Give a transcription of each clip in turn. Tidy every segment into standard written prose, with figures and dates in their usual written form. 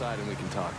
outside and we can talk.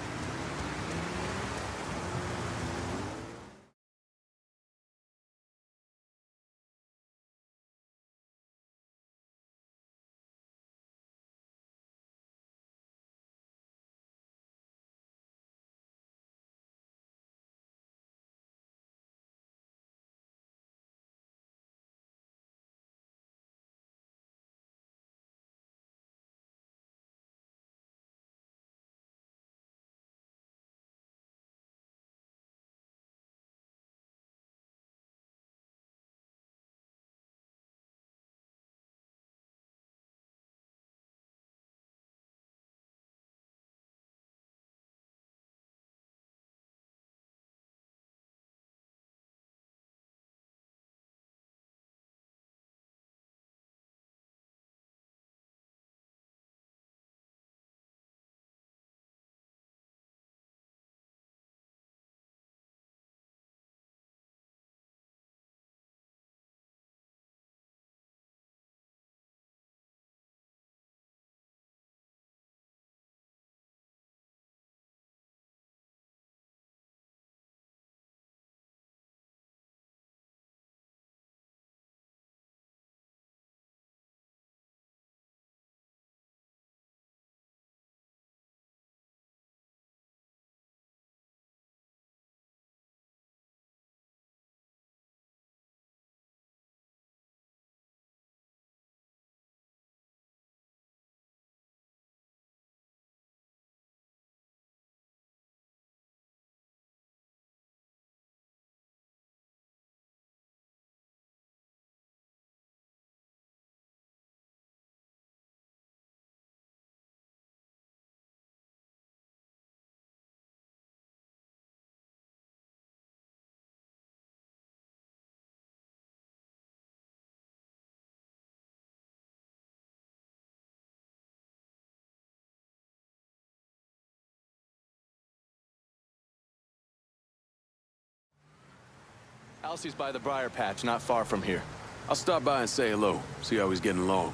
Elsie's by the briar patch, not far from here. I'll stop by and say hello, see how he's getting along.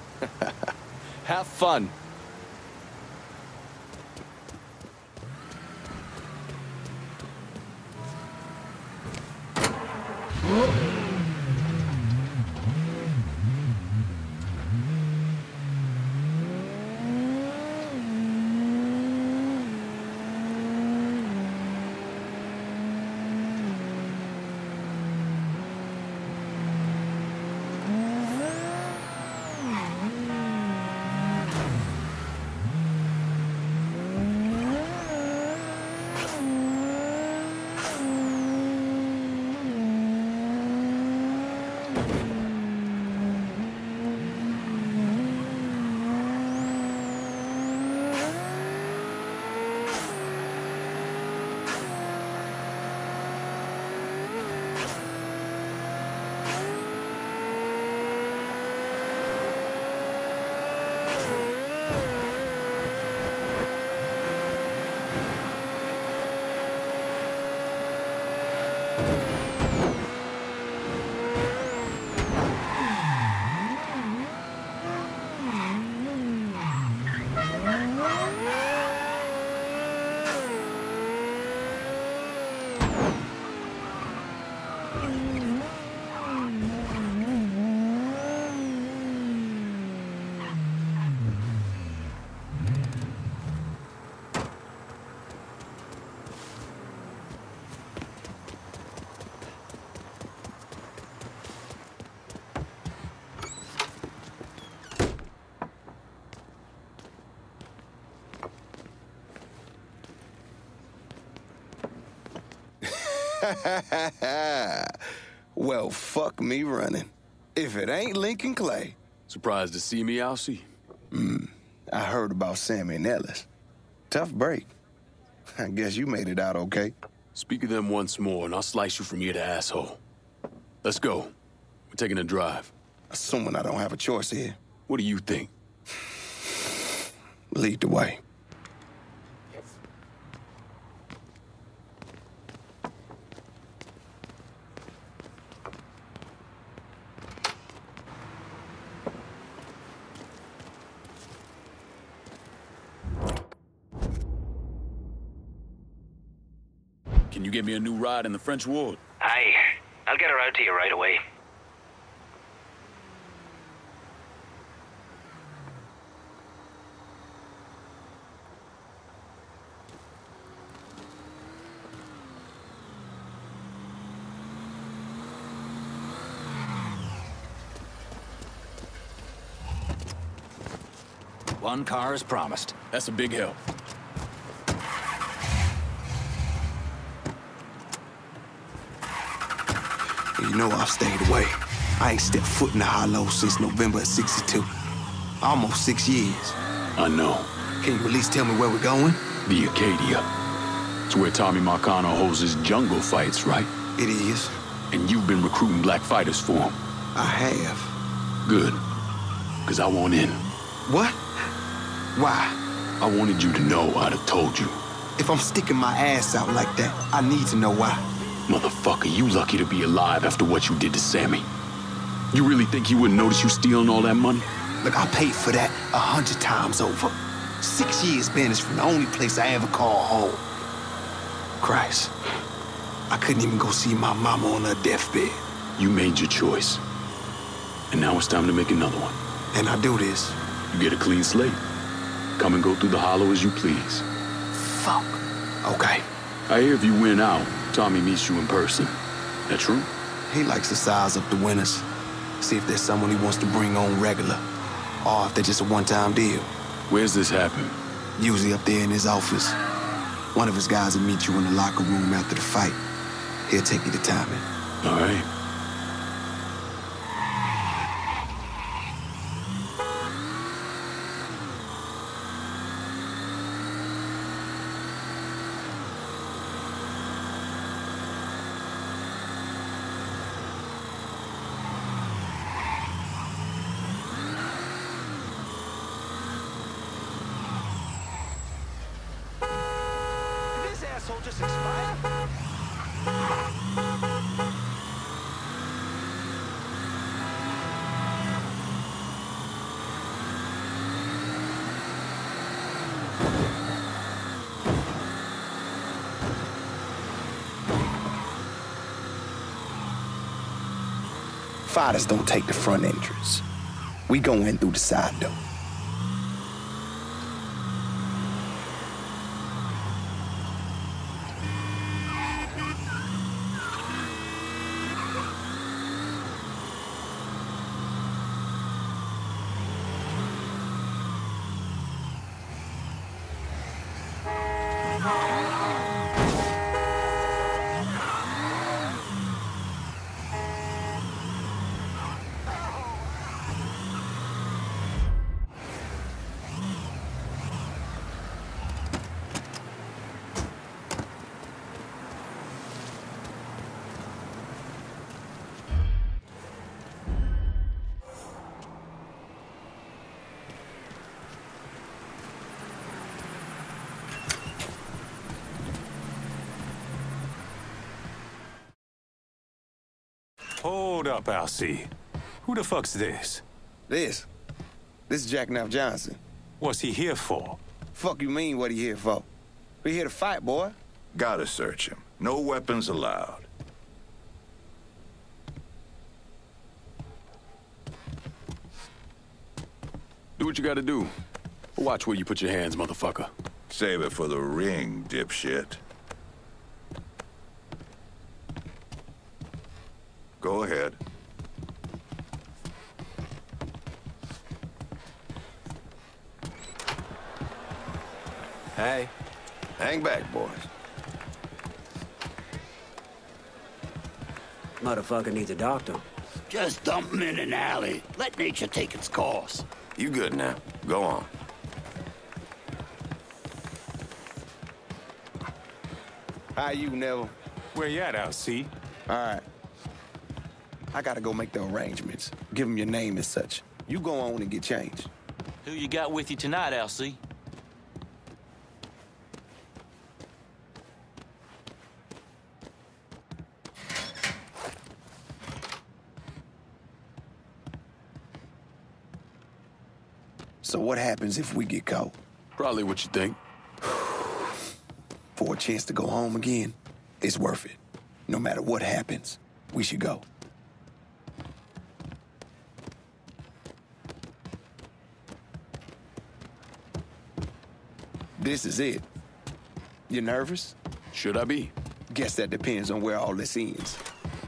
Have fun. Well, fuck me running. If it ain't Lincoln Clay. Surprised to see me, Alcee? I heard about Sammy and Ellis. Tough break. I guess you made it out okay. Speak of them once more, and I'll slice you from ear to asshole. Let's go. We're taking a drive. Assuming I don't have a choice here. What do you think? Lead the way. Can you get me a new ride in the French Ward? Aye. I'll get her out to you right away. One car as promised. That's a big help. You know I've stayed away. I ain't stepped foot in the hollow since November of '62. Almost 6 years. I know. Can you at least tell me where we're going? The Acadia. It's where Tommy Marcano holds his jungle fights, right? It is. And you've been recruiting black fighters for him. I have. Good. Because I want in. What? Why? I wanted you to know I'd have told you. If I'm sticking my ass out like that, I need to know why. Motherfucker, you lucky to be alive after what you did to Sammy. You really think he wouldn't notice you stealing all that money? Look, I paid for that 100 times over. 6 years banished from the only place I ever call home. Christ. I couldn't even go see my mama on her deathbed. You made your choice. And now it's time to make another one. And I do this. You get a clean slate. Come and go through the hollow as you please. Fuck. Okay. I hear if you win out, Tommy meets you in person. That true? He likes to size up the winners. See if there's someone he wants to bring on regular. Or if they're just a one-time deal. Where's this happen? Usually up there in his office. One of his guys will meet you in the locker room after the fight. He'll take you to timing. All right. Asshole just expired? Fighters don't take the front entrance. We go in through the side door. Hold up, Alcee. Who the fuck's this? This is Jackknife Johnson. What's he here for? Fuck you mean what he here for? We here to fight, boy. Gotta search him. No weapons allowed. Do what you gotta do. Watch where you put your hands, motherfucker. Save it for the ring, dipshit. Go ahead. Hey, hang back, boys. Motherfucker needs a doctor. Just dump him in an alley. Let nature take its course. You good now. Go on. How you, Neville? Where you at, Alcee? All right. I gotta go make the arrangements. Give him your name and such. You go on and get changed. Who you got with you tonight, Alcee? So what happens if we get caught? Probably what you think. For a chance to go home again? It's worth it. No matter what happens, we should go. This is it. You nervous? Should I be? Guess that depends on where all this ends.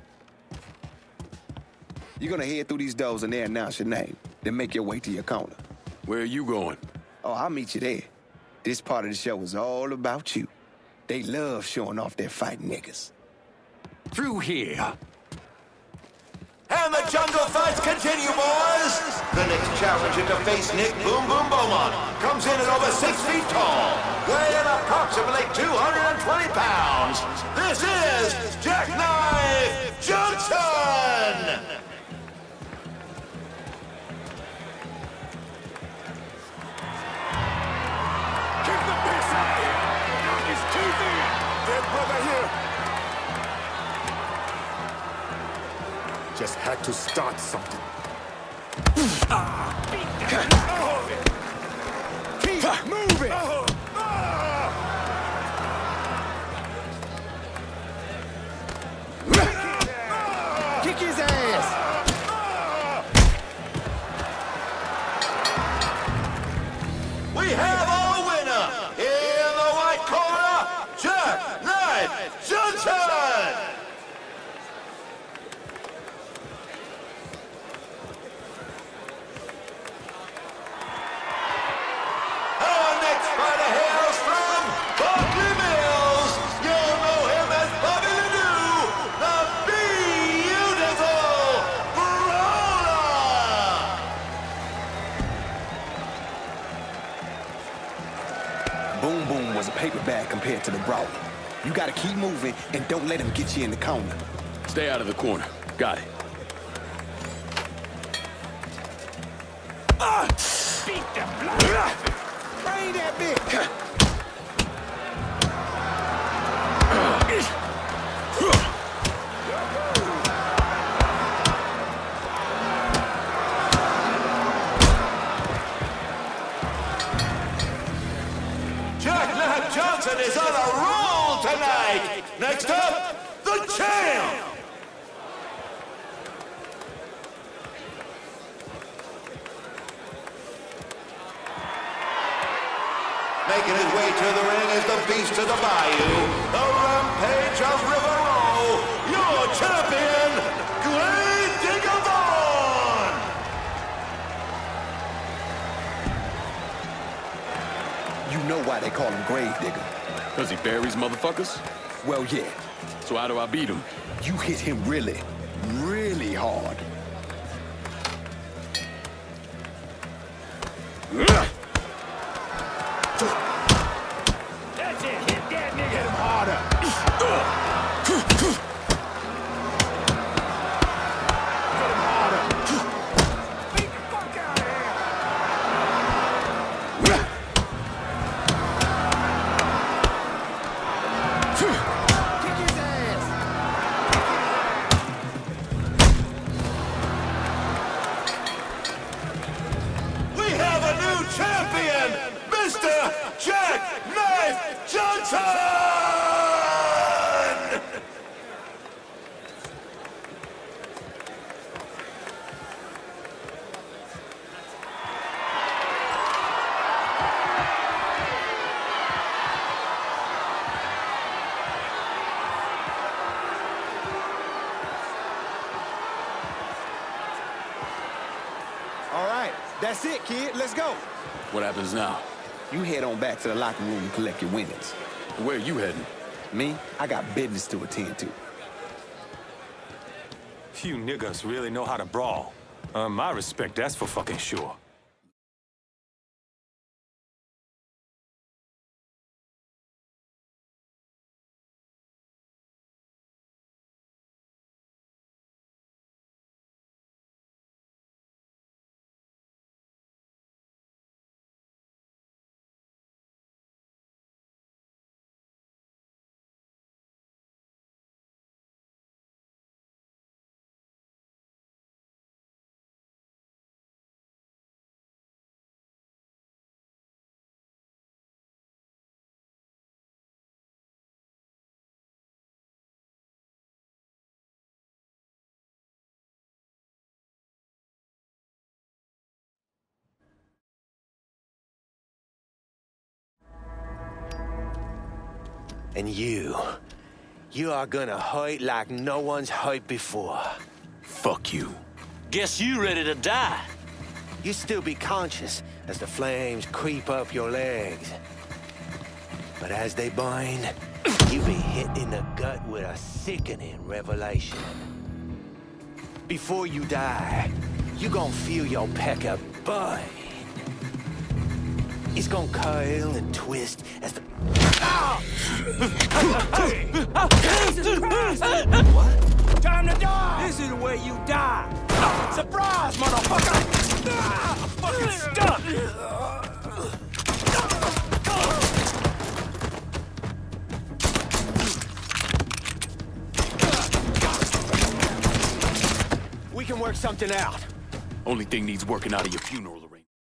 You're gonna head through these doors and they announce your name, then make your way to your corner. Where are you going? Oh, I'll meet you there. This part of the show is all about you. They love showing off their fighting niggas. Through here. And the jungle fights continue, boys! The next challenger to face Nick Boom Boom Beaumont comes in at over 6 feet tall, weighing approximately 220 pounds. This is Jackknife Johnson! Kick the piss out of him! Knock his teeth in! Dead brother here! Just had to start something. Keep moving! Kick his ass! We have our winner! In the white corner, Jackknife Johnson! Our next fighter hails from Buckley Mills. You'll know him as Bobby Ledoux, the Beautiful Brawler! Boom Boom was a paper bag compared to the Brawler. You gotta keep moving and don't let him get you in the corner. Stay out of the corner. Got it. Beat the blood! Bring that bitch! Jackknife Johnson is on a roll tonight! Next up, the champ! Making his way to the ring is the Beast of the Bayou, the Rampage of River Row, your champion, Grave Digger Vaughn! You know why they call him Grave Digger. Because he buries motherfuckers? Well, yeah. So how do I beat him? You hit him really, really hard. That's it! Hit that nigga! Hit him harder. Beat the fuck out of here! Kick his ass. We have a new champion, Mr. Jackknife Johnson! All right, that's it, kid. Let's go. What happens now? You head on back to the locker room and collect your winnings. Where are you heading? Me, I got business to attend to. You niggas really know how to brawl. My respect, that's for fucking sure. And you are gonna hurt like no one's hurt before. Fuck you. Guess you ready to die. You still be conscious as the flames creep up your legs. But as they burn, you be hit in the gut with a sickening revelation. Before you die, you gon' feel your pecker burn. It's gonna curl and twist as the... What? Time to die! This is the way you die! Surprise, motherfucker! I'm fucking stuck! We can work something out. Only thing needs working out of your funeral arrangement.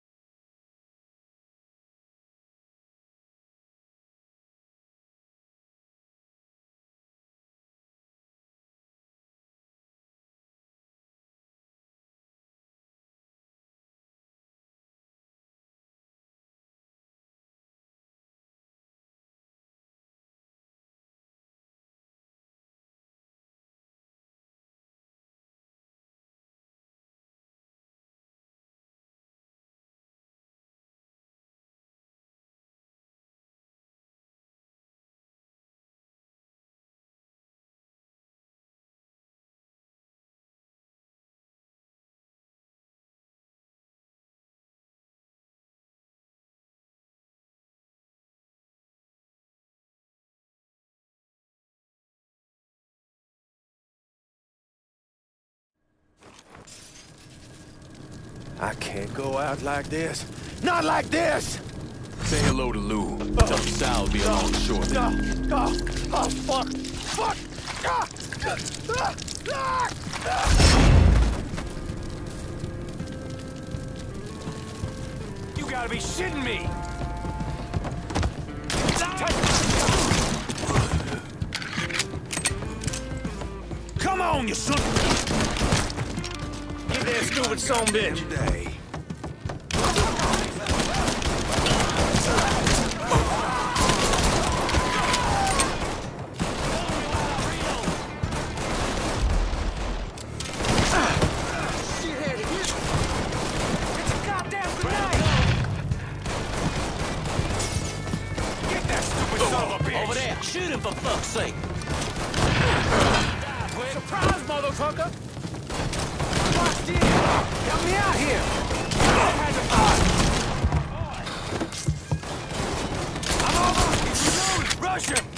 I can't go out like this. Not like this! Say hello to Lou. Tell him Sal will be along shortly. Oh, fuck! Fuck! You gotta be shitting me! Come on, you son! Get that stupid son bitch! Over there, shoot him for fuck's sake! Surprise, motherfucker! Watch this! Help me out here! I'm over! He's reloading! Rush him!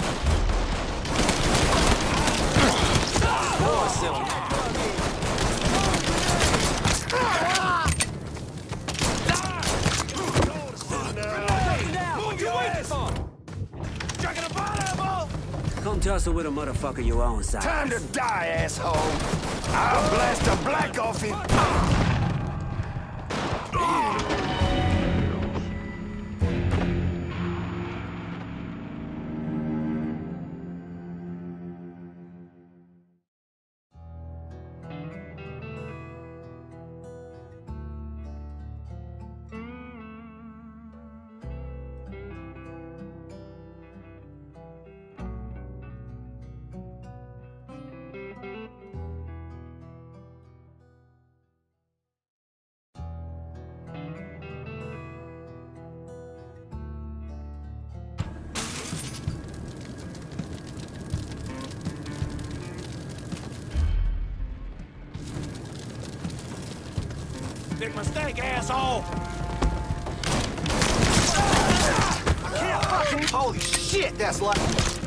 Come tussle with a motherfucker your own size. Time to die, asshole! I'll blast the black off him! Big mistake, asshole! I can't fucking... Holy shit, that's like...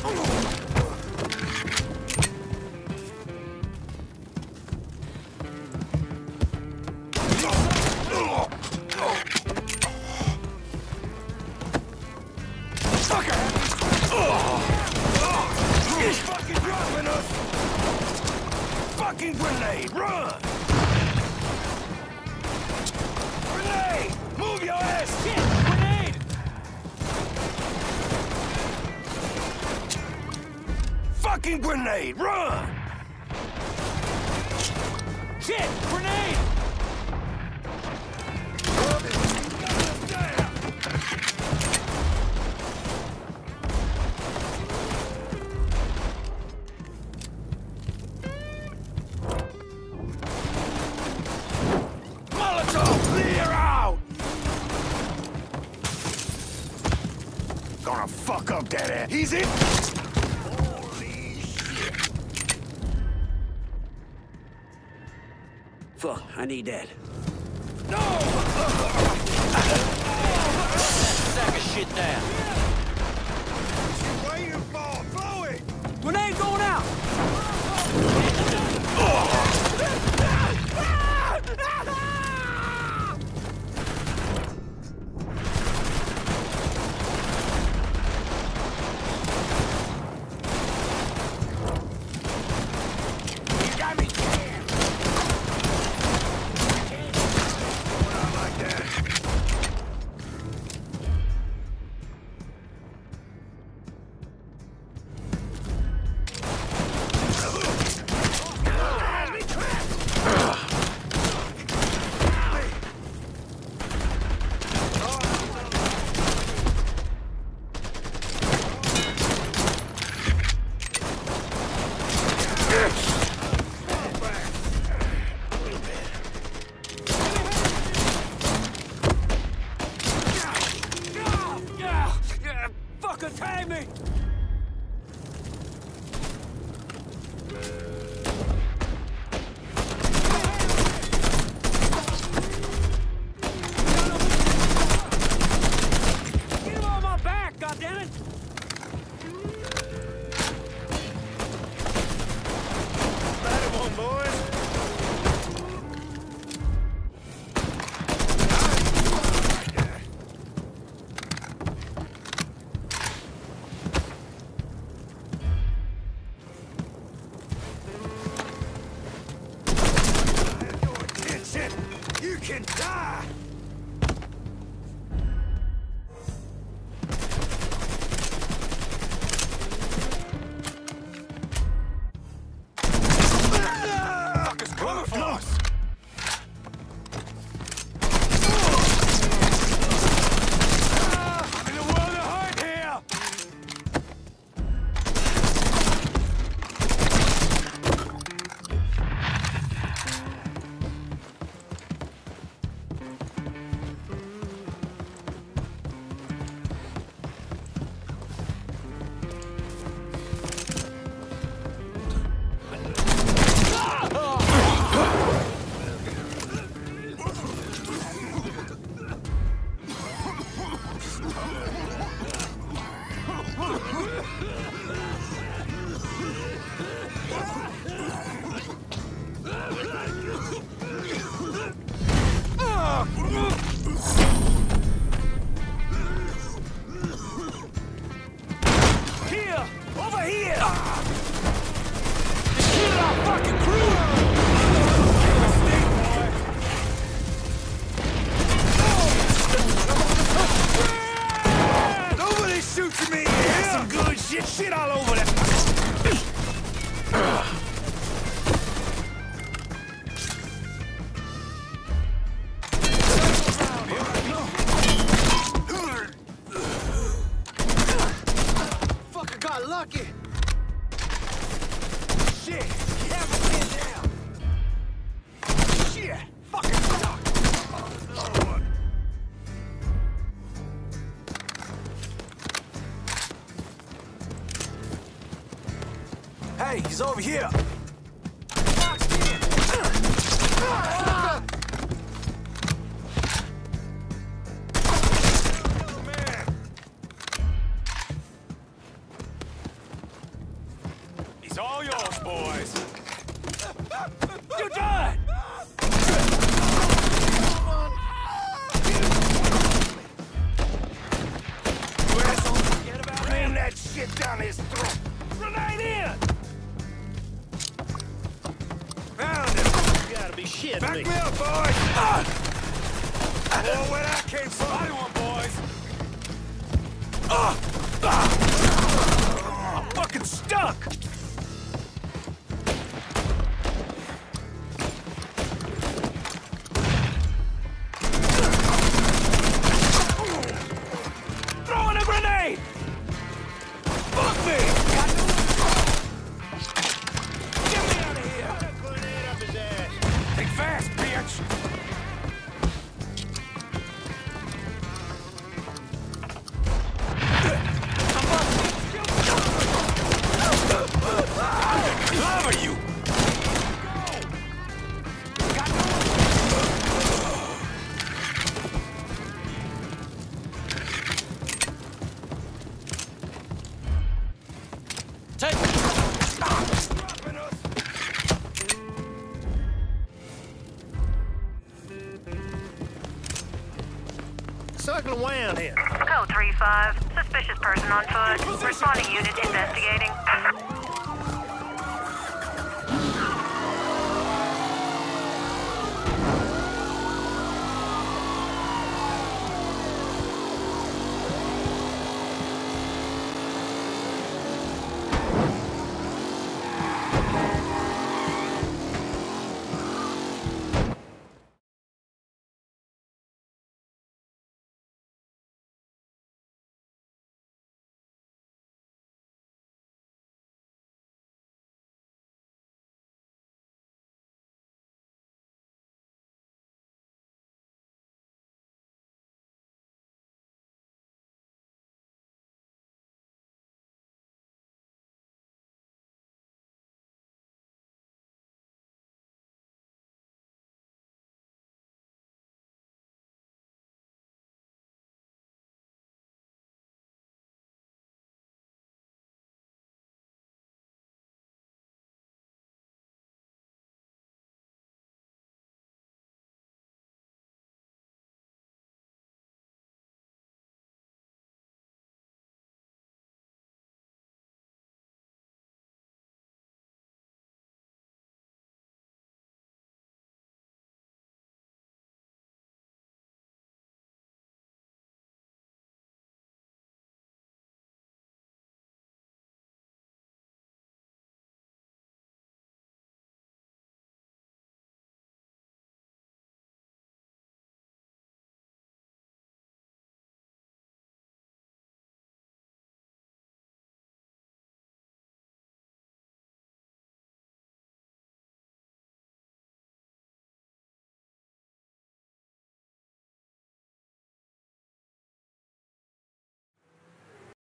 He's fucking dropping us! Fucking grenade, run! Grenade! Move your ass! Shit! Grenade! Fucking grenade! Run! Shit! Grenade! there. He's in. Holy shit. Fuck, I need that. No! Sack of shit down. What you waiting for? Throw it! Grenade going out! Fucking tag me! Get him on my back, goddammit! Light him on, boys. You can die! Fuckers coming for us! I'm in the world of hurt here! Here! Over here! Just kill our fucking crew! Nobody shoots me here! Some good shit all over that. Fucker got lucky. Shit! You haven't been down! Shit! Fucking suck! Another one. Hey, he's over here! He's all yours, boys! You're done! Ram that shit down his throat! Grenade in! Found him! You gotta be shitting Back me. me up, boys! Oh, where that came from! Body one, boys! I'm fucking stuck! Throwing a grenade! Fuck me! Get me out of here! Put a grenade up his ass! Think fast, bitch! around here? Code 3-5. Suspicious person on foot. Responding unit investigating.